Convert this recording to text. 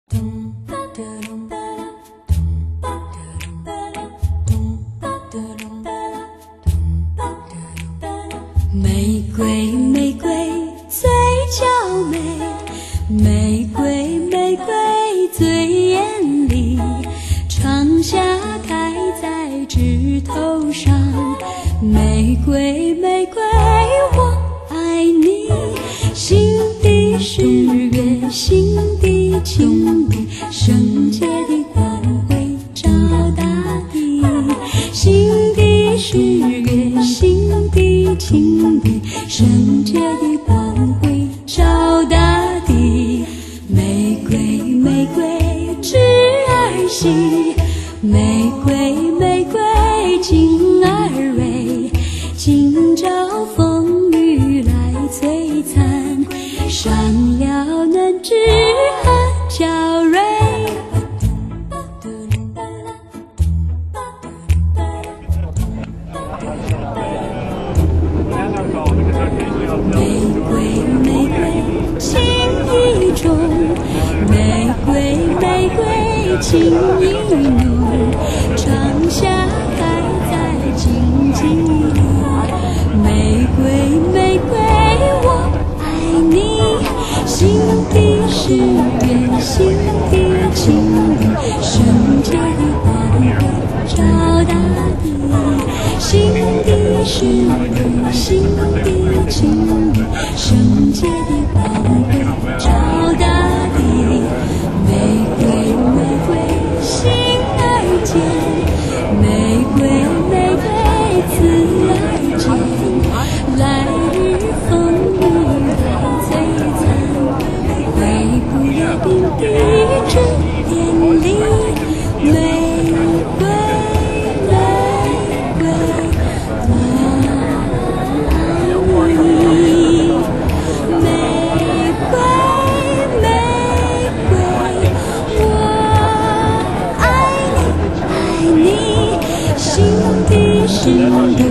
玫瑰玫瑰最娇美，玫瑰玫瑰最艳丽，长夏开在枝头上，玫瑰玫瑰我爱你，心底是月，心底情比，圣洁的光辉照大地，心底是月，心底情比，圣洁的光辉照大地。玫瑰玫瑰枝儿细，玫瑰玫瑰茎儿微，今朝风雨来摧残，伤了嫩枝和娇蕊。玫瑰玫瑰情意重，玫瑰玫瑰情意浓，长夏开在荆棘里，玫瑰玫瑰我爱你，心底是月，心底情比，圣洁的光辉照大地，心底是月，心底情比，圣洁的光辉照大地。玫瑰玫瑰心儿间，玫瑰玫瑰刺儿间，来日风雨来摧残，回不了冰滴之典礼。玫瑰玫瑰我爱你，玫瑰玫瑰我爱你，爱你，心底是月，